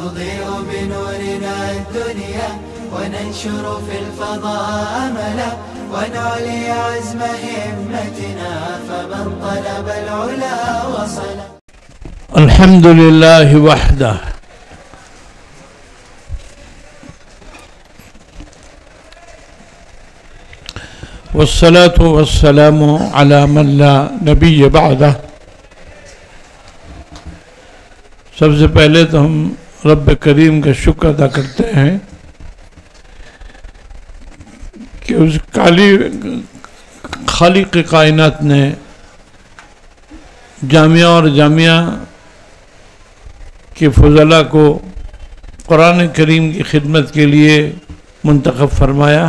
نضيء بنورنا الدنيا وننشر في الفضاء أملا ونعلي عزم همتنا فمن طلب العلا وصل. الحمد لله وحده والصلاة والسلام على من ला नबी बादा। सबसे पहले तो हम रब करीम का शुक्र अदा करते हैं कि उस खालिक कायनात ने जामिया और जामिया के फजला को कुरान करीम की खिदमत के लिए मुंतखब फरमाया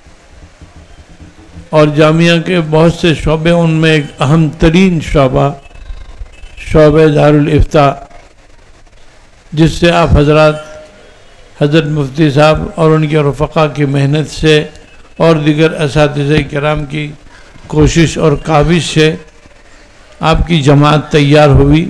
और जामिया के बहुत से शोबे, उनमें एक अहम तरीन शोबा शोबे दारुल इफ्ता, जिससे आप हज़रत मुफ्ती साहब और उनके रफ़क़ा की मेहनत से और दीगर असातिज़े किराम की कोशिश और काविश से आपकी जमात तैयार हुई।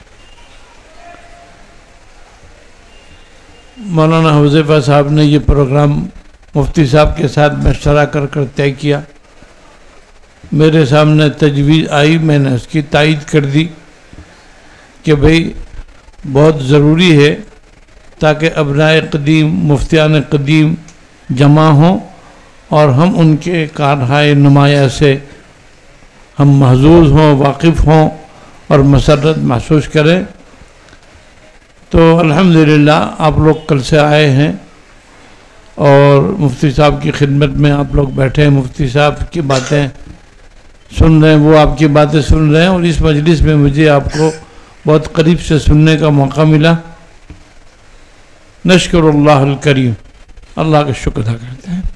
मौलाना हुज़ैफ़ा साहब ने ये प्रोग्राम मुफ्ती साहब के साथ मशवरा कर तय किया। मेरे सामने तजवीज़ आई, मैंने उसकी तायीद कर दी कि भाई बहुत ज़रूरी है ताकि अबनाए क़दीम मुफ्तियान क़दीम जमा हों और हम उनके कारहाय नुमाया से हम महजूज़ हों, वाकिफ़ हों और मसरत महसूस करें। तो अल्हम्दुलिल्लाह आप लोग कल से आए हैं और मुफ्ती साहब की खिदमत में आप लोग बैठे हैं, मुफ्ती साहब की बातें सुन रहे हैं, वो आपकी बातें सुन रहे हैं और इस मजलिस में मुझे आपको बहुत करीब से सुनने का मौका मिला। नश्कुरुल्लाहुल करीम, अल्लाह का शुक्र अदा करते हैं।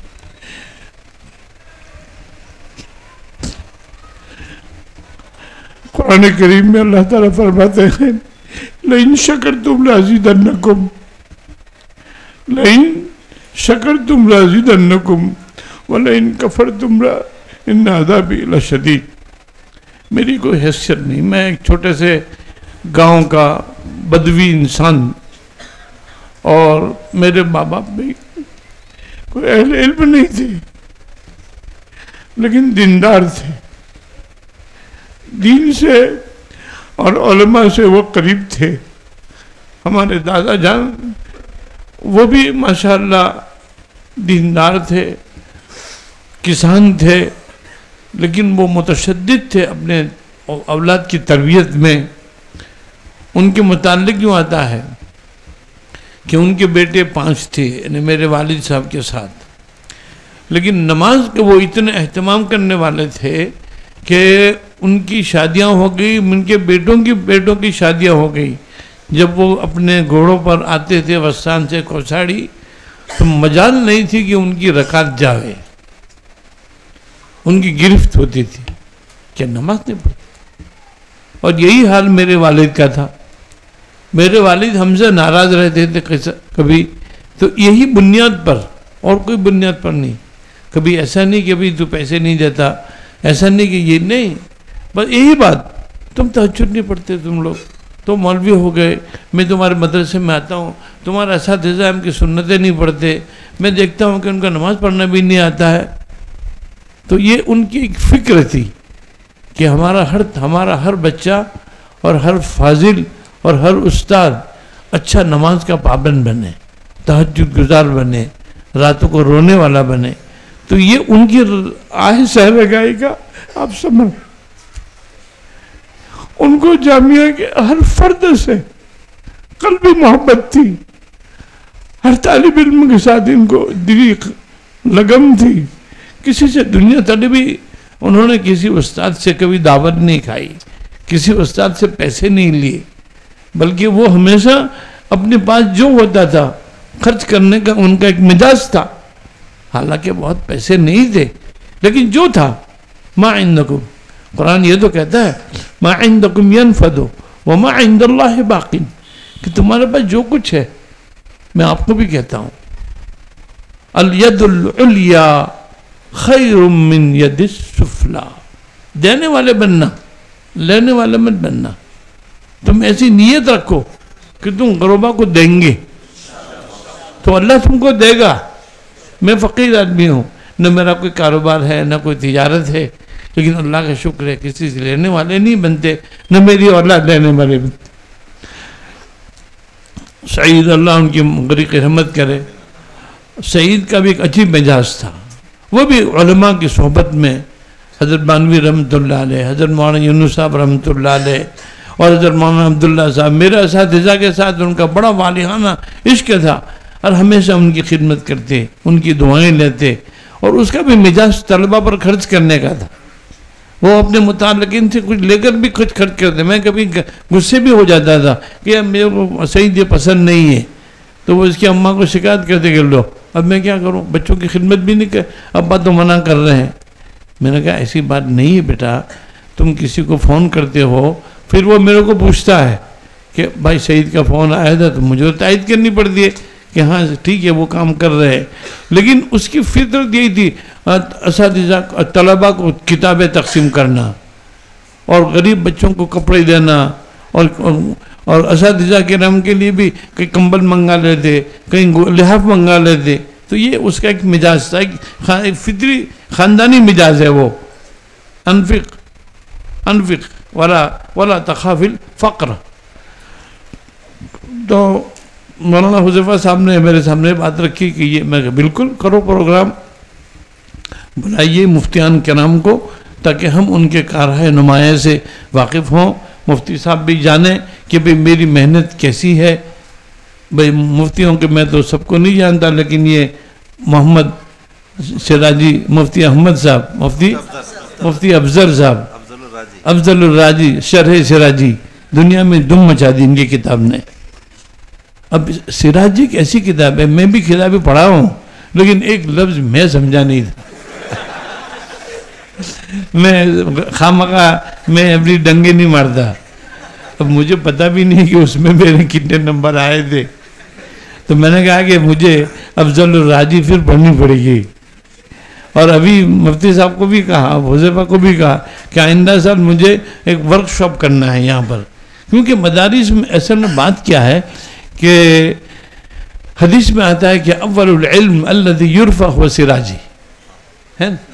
कुरान करीम में अल्लाह ताला फरमाते हैं लइन शकरतुम लाज़िदन्नकुम, लइन शकरतुम लाज़िदन्नकुम वलइन कफरतुम इन अज़ाबी लशदीद। मेरी कोई हैसियत नहीं, मैं एक छोटे से गांव का बदवी इंसान और मेरे माँ बाप भी कोई अहले इल्म नहीं थे, लेकिन दीनदार थे, दीन से और उलमा से वो करीब थे। हमारे दादा जान वो भी माशाअल्लाह दीनदार थे, किसान थे, लेकिन वो मुतशद्दिद थे अपने औलाद की तरबियत में। उनके मुताल्लिक यूँ आता है कि उनके बेटे 5 थे, यानी मेरे वालिद साहब के साथ, लेकिन नमाज के वो इतने एहतमाम करने वाले थे कि उनकी शादियां हो गई, उनके बेटों की शादियां हो गई। जब वो अपने घोड़ों पर आते थे वस्तान से कौसाड़ी, तो मजाल नहीं थी कि उनकी रकात जावे, उनकी गिरफ्त होती थी कि नमाज नहीं पढ़ी। और यही हाल मेरे वालिद का था। मेरे वालिद हमसे नाराज़ रहते थे कभी, तो यही बुनियाद पर और कोई बुनियाद पर नहीं। कभी ऐसा नहीं कि अभी तू पैसे नहीं देता, ऐसा नहीं कि ये नहीं, बस यही बात, तुम तहज्जुद नहीं पढ़ते, तुम लोग तो मौलवी हो गए, मैं तुम्हारे मदरसे में आता हूँ, तुम्हारा असातिज़ा हमकी सुन्नतें नहीं पढ़ते, मैं देखता हूँ कि उनका नमाज़ पढ़ना भी नहीं आता है। तो ये उनकी एक फ़िक्र थी कि हमारा हर बच्चा और हर फाजिल और हर उस्ताद अच्छा नमाज का पाबंद बने, तहज्जुद गुजार बने, रातों को रोने वाला बने। तो ये उनकी आह सहरगाही का आप समझ। उनको जामिया के हर फर्द से कल्बी मोहब्बत थी, हर तालिब इल्म के साथ इनको दिली लगन थी। किसी से दुनिया तड़बी, उन्होंने किसी उस्ताद से कभी दावत नहीं खाई, किसी उस्ताद से पैसे नहीं लिए, बल्कि वो हमेशा अपने पास जो होता था खर्च करने का उनका एक मिजाज था। हालांकि बहुत पैसे नहीं थे, लेकिन जो था मा इंदकुम, कुरान ये तो कहता है मा इंदकुम यनफदु व मा इंदल्लाहि बाकिन, कि तुम्हारे पास जो कुछ है, मैं आपको भी कहता हूँ अल यदुल उलिया खैरुम मिन यदिस सुफला, देने वाले बनना, लेने वाले मत बनना। तुम ऐसी नीयत रखो कि तुम गरीबा को देंगे, तो अल्लाह तुमको देगा। मैं फ़कीर आदमी हूँ, न मेरा कोई कारोबार है न कोई तिजारत है, लेकिन अल्लाह का शुक्र है किसी से लेने वाले नहीं बनते, न मेरी औलाद लेने वाले बनते। सईद अल्लाह उनकी गरीक रहमत करे। सईद का भी एक अजीब मिजाज था, वो भी उलमा की सोहबत में हज़रत बानवी रहमतुल्लाह अलैह, हज़रत मौलाना यूनुस साहब रहमतुल्लाह अलैह और हज़रत मौलाना अब्दुल्ला साहब, मेरा असातिज़ा के साथ उनका बड़ा वालिहाना इश्क था और हमेशा उनकी खिदमत करते, उनकी दुआएं लेते। और उसका भी मिजाज तलबा पर खर्च करने का था, वो अपने मुतालिकीन से कुछ लेकर भी कुछ खर्च करते। मैं कभी गुस्से भी हो जाता था कि अब मेरे को सईद ये पसंद नहीं है, तो वो इसकी अम्मा को शिकायत करते कि लो अब मैं क्या करूं, बच्चों की खिदमत भी नहीं कर, अब्बा तो मना कर रहे हैं। मैंने कहा ऐसी बात नहीं है बेटा, तुम किसी को फ़ोन करते हो, फिर वो मेरे को पूछता है कि भाई सईद का फ़ोन आया था, तो मुझे तायद करनी पड़ती है कि हाँ ठीक है वो काम कर रहे हैं। लेकिन उसकी फितरत यही थी, असातिज़ा तलबा को किताबें तकसीम करना और गरीब बच्चों को कपड़े देना, और असातिज़ा के नाम के लिए भी कहीं कंबल मंगा लेते, कहीं लिहाफ मंगा लेते। तो ये उसका एक मिजाज था, एक फितरी ख़ानदानी मिजाज है वो। अनफिक अनफिक वला तखाफिल फ़क्र। तो मौलाना हुज़ैफ़ा साहब ने मेरे सामने बात रखी कि ये, मैं बिल्कुल करो प्रोग्राम, बुलाइए मुफ्तियान के नाम को, ताकि हम उनके कारहाय नुमाया से वाकिफ़ हों, मुफ्ती साहब भी जाने कि भाई मेरी मेहनत कैसी है। भाई मुफ्तियों के मैं तो सबको नहीं जानता, लेकिन ये मोहम्मद सिराजी, मुफ्ती अहमद साहब, मुफ्ती अफजल साहब, अफजल राजी शरह सिराजी, दुनिया में दुम मचा दी इनकी किताब ने। अब सिराजी एक ऐसी किताब है, मैं भी किताबें पढ़ा हूँ, लेकिन एक लफ्ज़ मैं समझा नहीं था। मैं खामखा मैं अपनी डंगे नहीं मारता। अब मुझे पता भी नहीं कि उसमें मेरे कितने नंबर आए थे, तो मैंने कहा कि मुझे अफजल राजी फिर पढ़नी पड़ेगी। और अभी मुफ्ती साहब को भी कहा, हुज़ैफ़ा को भी कहा कि आइंदा साल मुझे एक वर्कशॉप करना है यहाँ पर, क्योंकि मदारिस में असल में बात क्या है कि हदीस में आता है कि अव्वलुल इल्म अल्लज़ी युरफ़अ हुवा सिराजी, है ना?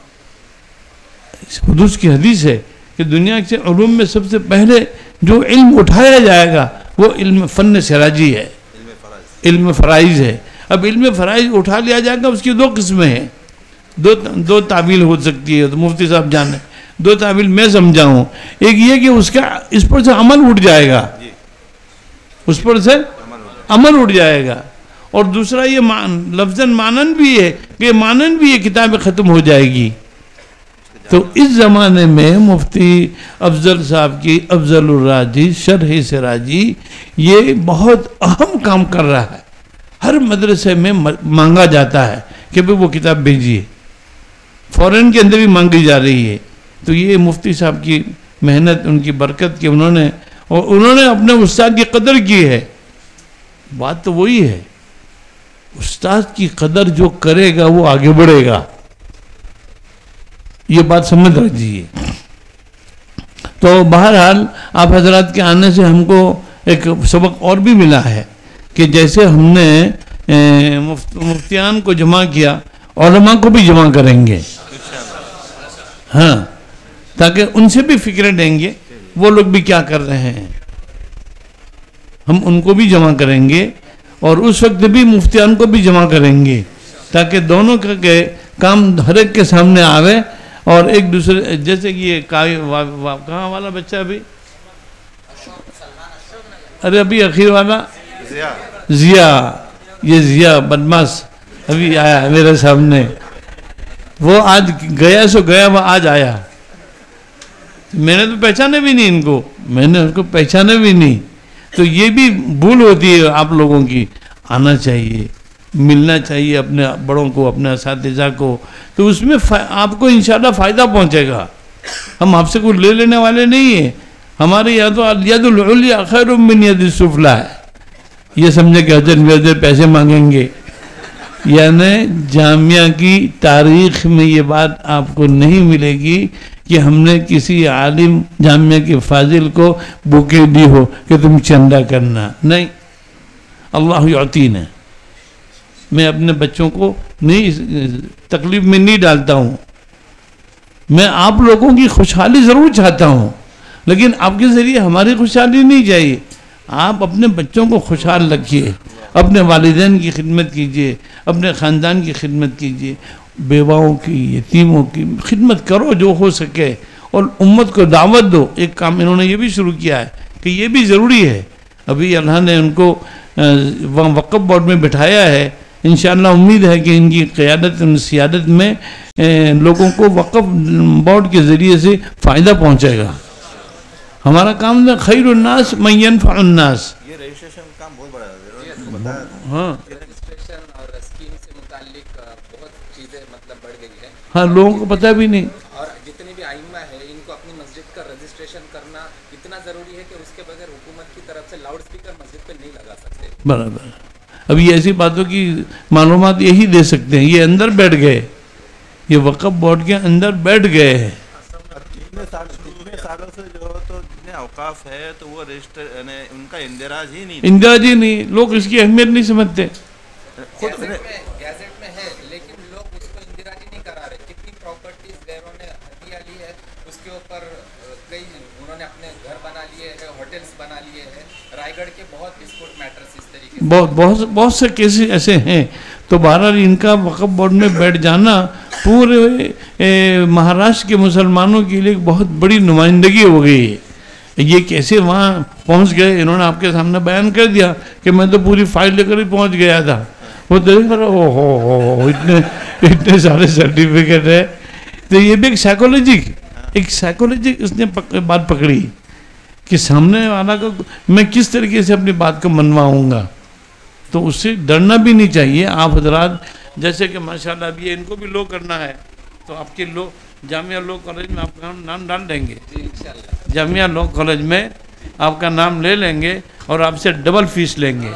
हुदूस की हदीस है कि दुनिया के उलूम में सबसे पहले जो इल्म उठाया जाएगा वो इल्म फ़न सिराजी है, इल्म फ़राइज़ है। अब इल्म फ़राइज़ उठा लिया जाएगा, उसकी दो किस्में हैं, दो तावील हो सकती है, तो मुफ्ती साहब जाने, दो तावील मैं समझाऊँ। एक ये कि उसका इस पर से अमल उठ जाएगा, उस पर से अमल उठ जाएगा, और दूसरा ये लफ्ज़न मानन भी है कि मानन भी ये किताबें ख़त्म हो जाएगी। तो इस ज़माने में मुफ्ती अफजल साहब की अफजलुर राजी शरह सिराजी ये बहुत अहम काम कर रहा है। हर मदरसे में मांगा जाता है कि भाई वो किताब भेजिए, फ़ौरन के अंदर भी मांगी जा रही है। तो ये मुफ्ती साहब की मेहनत, उनकी बरकत की, उन्होंने अपने उस्ताद की कदर की है। बात तो वही है, उस्ताद की कदर जो करेगा वो आगे बढ़ेगा, ये बात समझ रखिए। तो बहरहाल आप हजरात के आने से हमको एक सबक और भी मिला है कि जैसे हमने मुफ्तियान को जमा किया, उलमा को भी जमा करेंगे, हाँ, ताकि उनसे भी फिक्र देंगे वो लोग भी क्या कर रहे हैं, हम उनको भी जमा करेंगे और उस वक्त भी मुफ्तियान को भी जमा करेंगे, ताकि दोनों के काम हर एक के सामने आवे। और एक दूसरे, जैसे कि ये कहाँ वाला बच्चा अभी, अरे अभी आखिर वाला जिया, ये जिया बदमाश अभी आया मेरे सामने, वो आज गया सो गया, वो आज आया। मैंने तो पहचाने भी नहीं इनको, मैंने उनको पहचाने भी नहीं। तो ये भी भूल होती है आप लोगों की, आना चाहिए, मिलना चाहिए अपने बड़ों को, अपने असातिज़ा को, तो उसमें आपको इंशाल्लाह फ़ायदा पहुंचेगा। हम आपसे कुछ ले लेने वाले नहीं है, हमारे यहाँ तो यदुल उलिया खैरुम मिन यदिस सुफला है। ये समझे कि हज़रत पैसे मांगेंगे, यानी जामिया की तारीख़ में ये बात आपको नहीं मिलेगी कि हमने किसी आलिम जामिया के फाजिल को बुके दी हो कि तुम चंदा करना, नहीं। अल्लाह युतीना मैं अपने बच्चों को नहीं तकलीफ में नहीं डालता हूँ। मैं आप लोगों की खुशहाली ज़रूर चाहता हूँ, लेकिन आपके ज़रिए हमारी खुशहाली नहीं चाहिए। आप अपने बच्चों को खुशहाल रखिए, अपने वालिदैन की खिदमत कीजिए, अपने ख़ानदान की खिदमत कीजिए, बेवाओं की, यतीमों की खिदमत करो जो हो सके, और उम्मत को दावत दो। एक काम इन्होंने ये भी शुरू किया है कि ये भी ज़रूरी है। अभी अल्लाह ने उनको वहाँ वक़्फ़ बोर्ड में बिठाया है। इंशाअल्लाह उम्मीद है कि इनकी क़यादत, सियादत में लोगों को वक़्फ़ बोर्ड के ज़रिए से फ़ायदा पहुँचेगा। हमारा काम है खैरुन्नास मन यनफ़उन्नास। ये रजिस्ट्रेशन का काम बहुत बड़ा है। हाँ, रजिस्ट्रेशन और स्कीम से मुतालिक बहुत चीज़ें मतलब बढ़ गई है। हाँ, लोगों को पता भी नहीं। और जितने भी आइम्मा है, इनको अपनी मस्जिद का रजिस्ट्रेशन करना इतना ज़रूरी है कि उसके बगैर हुकूमत की तरफ से लाउड स्पीकर मस्जिद पे नहीं लगा सकते। बराबर। अब ये ऐसी बातों की मालूमात यही दे सकते हैं। ये अंदर बैठ गए, ये वक़्फ़ बोर्ड के अंदर बैठ गए हैं। कितने सालों से जो तो जितने औकाफ है तो वो रजिस्टर उनका इंदिराज ही नहीं, इंदिराज ही नहीं, लोग इसकी अहमियत नहीं समझते। खुद गैजेट में है, लेकिन लोग उसको इंदिराज ही नहीं करा रहे। कितनी प्रॉपर्टीज गैरों ने हथिया ली है, उसके ऊपर कई उन्होंने अपने घर बना लिए हैं, होटल्स बना लिए हैं। रायगढ़ के बहुत डिस्प्यूट मैटर्स इस तरीके से बहुत से केसेस ऐसे हैं। तो बहरहाल इनका वक़्फ़ बोर्ड में बैठ जाना पूरे महाराष्ट्र के मुसलमानों के लिए बहुत बड़ी नुमाइंदगी हो गई है। ये कैसे वहाँ पहुँच गए, इन्होंने आपके सामने बयान कर दिया कि मैं तो पूरी फाइल लेकर ही पहुँच गया था। वो देख रहा हो इतने सारे सर्टिफिकेट है। तो ये भी एक साइकोलॉजी उसने बात पकड़ी कि सामने वाला को मैं किस तरीके से अपनी बात को मनवाऊँगा। तो उससे डरना भी नहीं चाहिए। आप हजरात जैसे कि माशाल्लाह अब ये इनको भी लो करना है, तो आपके लो जामिया लॉ कॉलेज में आपका नाम डाल देंगे। जामिया लॉ कॉलेज में आपका नाम ले लेंगे और आपसे डबल फीस लेंगे।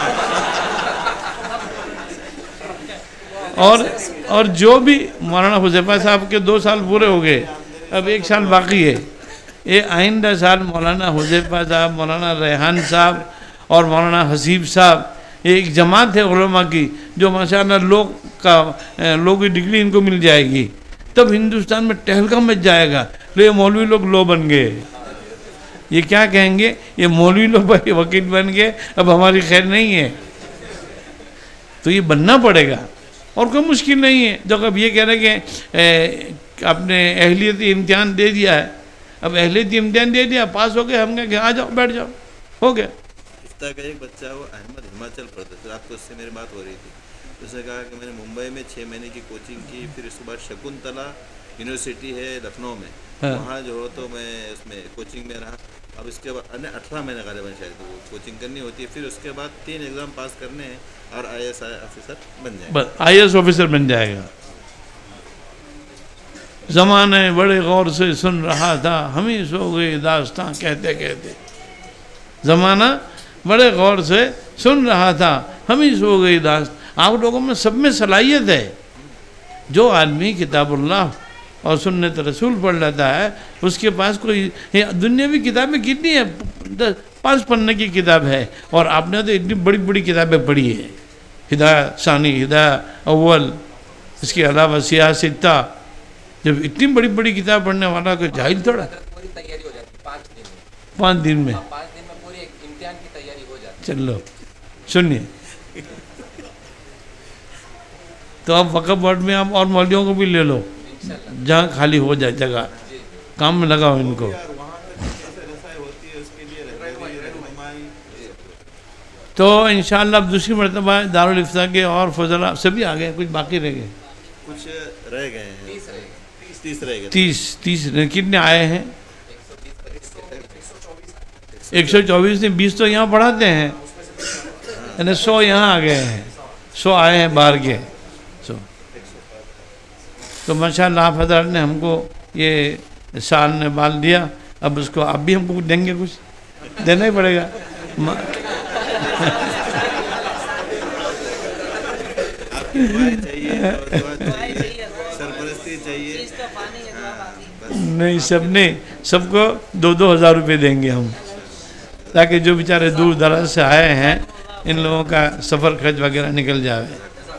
और जो भी मौलाना हुज़ैफा साहब के 2 साल पूरे हो गए, अब 1 साल बाकी है। ये आइंदा साल मौलाना हुज़ैफा साहब, मौलाना रेहान साहब और मौलाना हसीब साहब, एक जमात है उलमा की जो माशाअल्लाह लोग की डिग्री इनको मिल जाएगी। तब हिंदुस्तान में टहलका मच जाएगा। तो ये मौलवी लोग लो बन गए, ये क्या कहेंगे, ये मौलवी लोग भाई वकील बन गए, अब हमारी खैर नहीं है। तो ये बनना पड़ेगा और कोई मुश्किल नहीं है। जब अब ये कह रहे कि आपने अहलियत इम्तिहान दे दिया है, अब अहलियत इम्तिहान दे दिया, पास हो गए, हम कहेंगे आ जाओ बैठ जाओ, हो गया। का एक बच्चा वो अहमद हिमाचल प्रदेश, आपको उससे मेरी बात हो रही थी, उसने कहा कि मैंने मुंबई में 6 महीने की कोचिंग की, फिर उसके बाद शकुंतला यूनिवर्सिटी है लखनऊ में, वहाँ जो हो तो मैं उसमें कोचिंग में रहा। अब इसके बाद 18 महीने गालिबन शायद वो कोचिंग करनी होती है, फिर उसके बाद 3 एग्ज़ाम पास करने हैं और IAS ऑफिसर बन जाएगा। IAS ऑफिसर बन जाएगा। ज़माने बड़े गौर से सुन रहा था, हम ही सो गए दास्तां कहते कहते। ज़माना बड़े गौर से सुन रहा था, हम ही सो गई दास्त। आप लोगों में सब में सलाहियत है। जो आदमी किताबुल्लाह और सुन्नत रसूल पढ़ लेता है, उसके पास कोई दुनियावी किताबें कितनी है, 5 पन्ने की किताब है, और आपने तो इतनी बड़ी बड़ी किताबें पढ़ी है। हिदाया सानी, हिदाया अव्वल, इसके अलावा सियासता। जब इतनी बड़ी बड़ी किताब पढ़ने वाला कोई जाहिल थोड़ा। पूरी तैयारी हो जाती है 5 दिन में। 5 दिन में 5 दिन में पूरी इम्तिहान की तैयारी हो जाती है। चलो सुनिए, तो अब वक़्फ़ बोर्ड में आप और मौलवियों को भी ले लो, जहाँ खाली हो जाए जगह, काम में लगाओ इनको। तो इंशाअल्लाह अब दूसरी मरतबा दारुल इफ्ता के और फजला सभी आ गए, कुछ बाकी रह गए, कुछ रह गए हैं, 30 रह गए। 30 कितने आए हैं? 124 ने 20 तो यहाँ पढ़ाते हैं, यानी 100 यहाँ आ गए हैं, 100 आए हैं बाहर के। तो माशाअल्लाह आप हज़रात ने हमको ये साल ने बाल दिया, अब उसको आप भी हमको देंगे, कुछ देना ही पड़ेगा। सरपरस्ती चाहिए। नहीं, सबको 2-2 हज़ार रुपये देंगे हम, ताकि जो बेचारे दूर दराज से आए हैं इन लोगों का सफ़र खर्च वगैरह निकल जाए।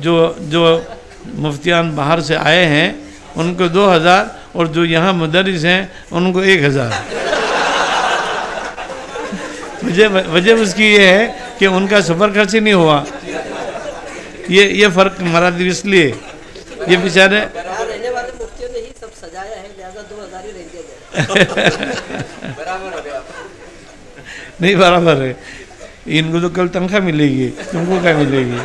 जो मुफ्तियान बाहर से आए हैं उनको 2000 और जो यहाँ मुदर्रिस हैं उनको 1000। वजह उसकी ये है कि उनका सफ़र खर्च ही नहीं हुआ। ये फ़र्क मरादी इसलिए ये बेचारे रहने वाले मुफ्तियों ने ही सब सजाया है, लिहाजा 2000 ही रह गया। बराबर हो गया। नहीं बराबर है, इनको तो कल तनख्वाह मिलेगी, तुमको क्या मिलेगी।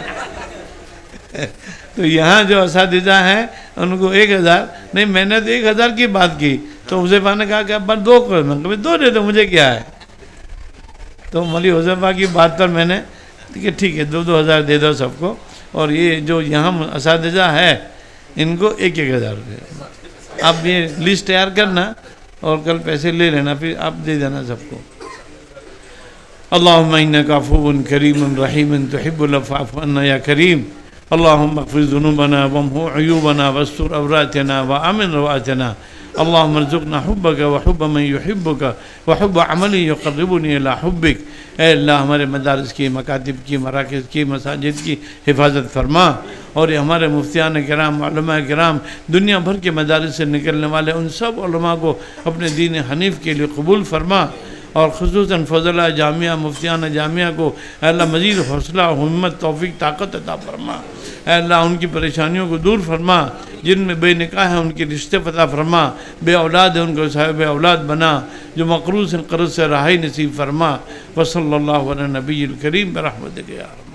तो यहाँ जो असातिज़ा हैं उनको 1000 नहीं, मैंने तो 1000 की बात की तो हुज़ैफा ने कहा कि अब 2 करो। मैं कभी 2 दे दो, मुझे क्या है। तो मौलवी हुज़ैफा की बात पर मैंने कि ठीक है 2-2 हज़ार दे दो सबको, और ये जो यहाँ असातिज़ा है इनको 1-1 हज़ार रुपये। आप ये लिस्ट तैयार करना और कल पैसे ले लेना, फिर आप दे देना सबको। अल्लाहुम्मा इन्नका अफ़ुव्वुन करीमुन रहीमुन तुहिब्बुल अफ़्व फ़अफ़ु अन्ना या करीम। अल्लाहुम्मा अग़फ़िर ज़ुनूबना वम्हु अयूबना वस्तुर अवरातना व आमिन रवातना। अल्लाहुम्मा अर्ज़ुक़ना हुब्बका व हुब्ब मन युहिब्बुका व हुब्ब अमली युक़र्रिबुनी इला हुब्बिक। ऐ अल्लाह हमारे मदारिस की, मकातिब की, मराकिज़ की, मसाजिद की हिफाजत फरमा, और ये हमारे मुफ्तियान किराम, उलमा किराम, दुनिया भर के मदारिस से निकलने वाले उन सब उलमा को अपने दीन हनीफ़ के लिए कबूल फरमा, और ख़ुसूसन फ़ज़ला जामिया, मुफ्तियान जामिया को अल्लाह मज़ीद हौसला, हिम्मत, तौफ़ीक़, ताकत अता फरमा। अल्लाह उनकी परेशानियों को दूर फरमा, जिनमें बेनिकाह है उनके रिश्ते पता फरमा, बे औलाद है उनको साहिब औलाद बना, जो मक़रूज़ हैं क़र्ज़ से रहाई नसीब फरमा। वसल्लल्लाहु अला नबील करीम बरहमतिक या रब।